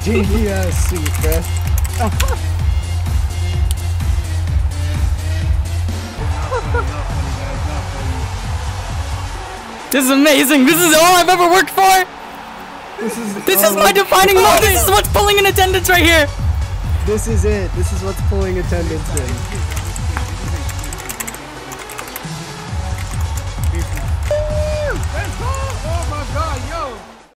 GGS seat, bruh. This is amazing. This is all I've ever worked for. This is my defining moment. This is what's pulling in attendance right here. This is it. This is what's pulling attendance in.